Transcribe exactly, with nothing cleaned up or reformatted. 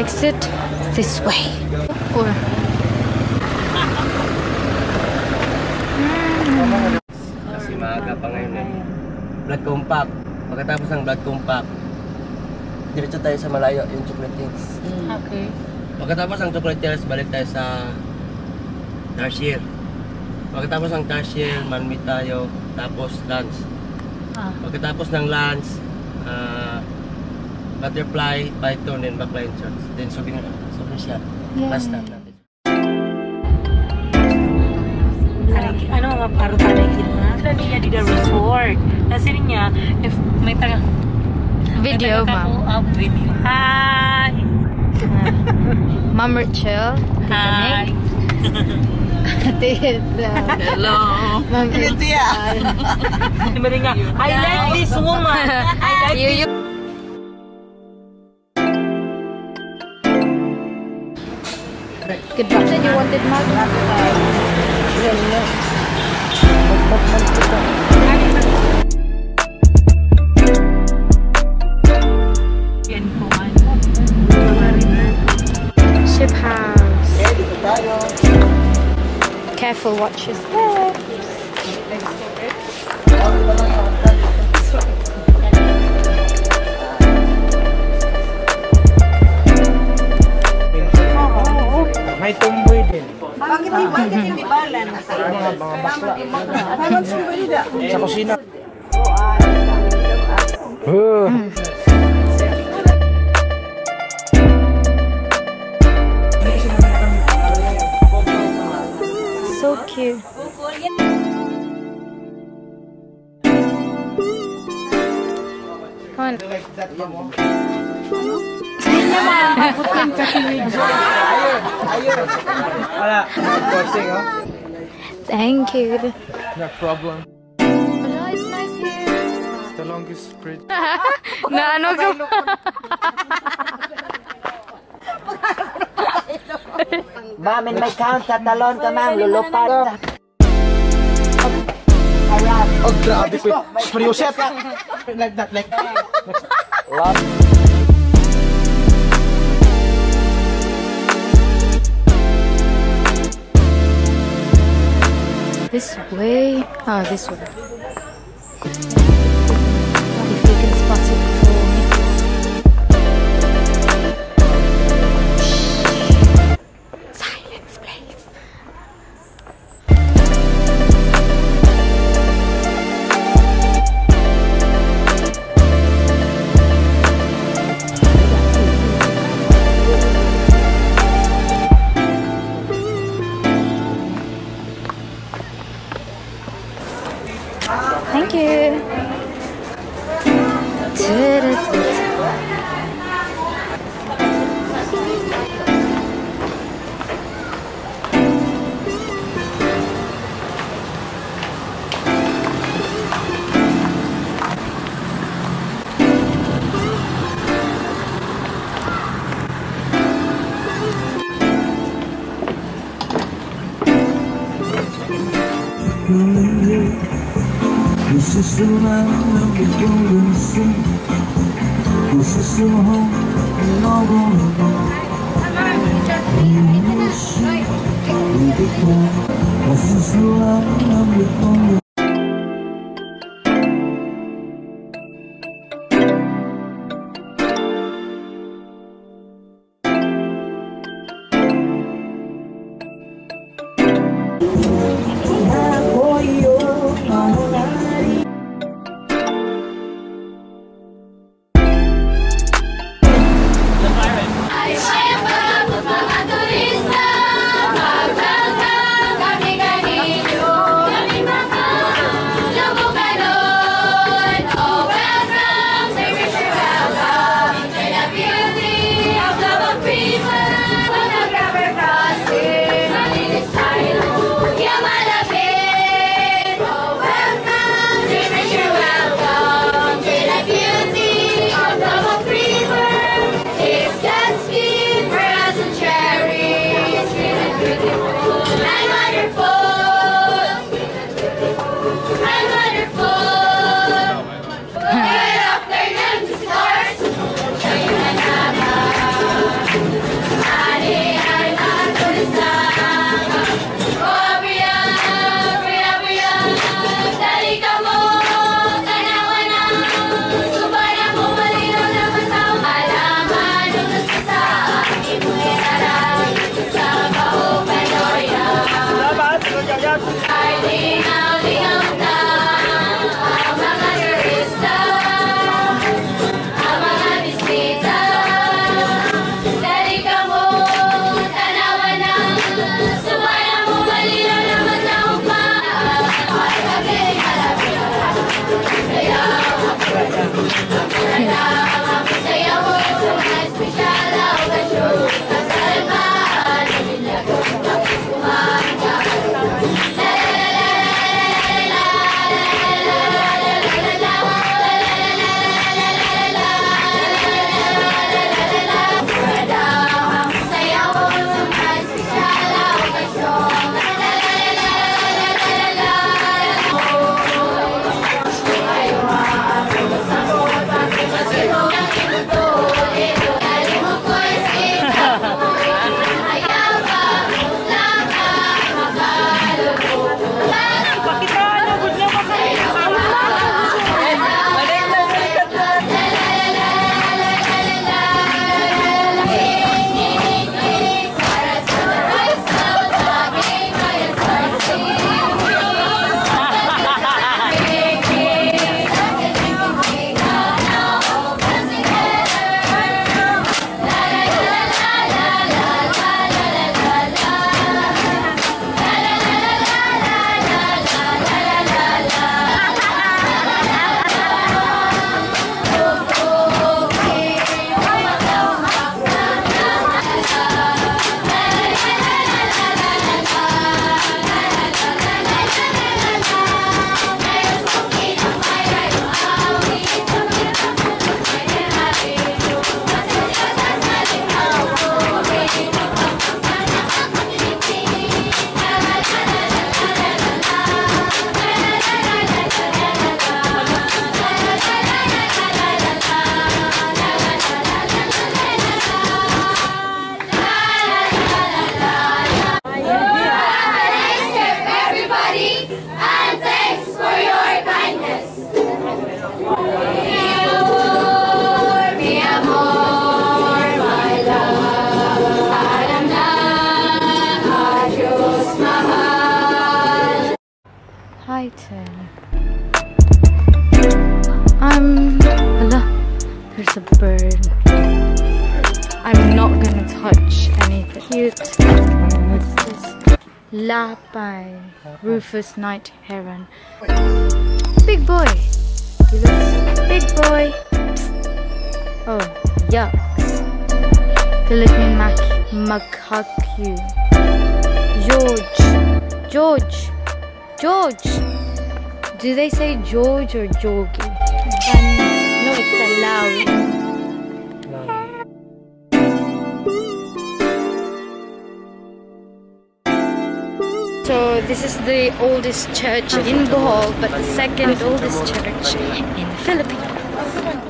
exit this way. Or kasi maaga pa ngayon eh. Blood compact. Pagkatapos ng blood compact, diretso tayo sa malayo, yung chocolate hills. okay. Pagkatapos ng chocolate hills, balik tayo sa Tarsier. Pagkatapos ng Tarsier, manmeet tayo, tapos lunch. Ah. Pagkatapos ng lunch, uh, butterfly, python, and backline church. Then souvenir, souvenir siya. Last stop natin. Ano mga parutanay kita? Sila niya di the resort. Kasi niya, if may taga... Video, ma'am. Up video. Hi! Ma'am Ricthel. Hi! Hello. Ma'am Ricthel. I like this woman. I like you, this. you. Goodbye. Said you wanted mug? Ship house. Careful, watch your steps. May tumboy din. Bakit di ba hindi balan? Mga mga bakla. Sa kusina. So cute. Come on. Thank you. No problem. Oh, it's nice here. It's the longest bridge. Na ano ka? Ma'am, in my count, tatalon ka ma'am, lulupad. Oh, grabe po. Mariusep. Like that, like that. This way. Ah, this way. If you can spot it before me. Shh. Silence, please. Thank you. This is the land of the golden sea. This is the home and all gonna go. This is the land of the golden sea. python. I'm... Hello. There's a bird. I'm not gonna touch anything. Cute. What's this? Lapai. Rufous night heron. Big boy. He looks big boy. Oh, yucks. Philippine mac macaque. George. George. George. Do they say George or Georgie? Um, no, it's allowed. So this is the oldest church in Bohol, but the second oldest church in the Philippines.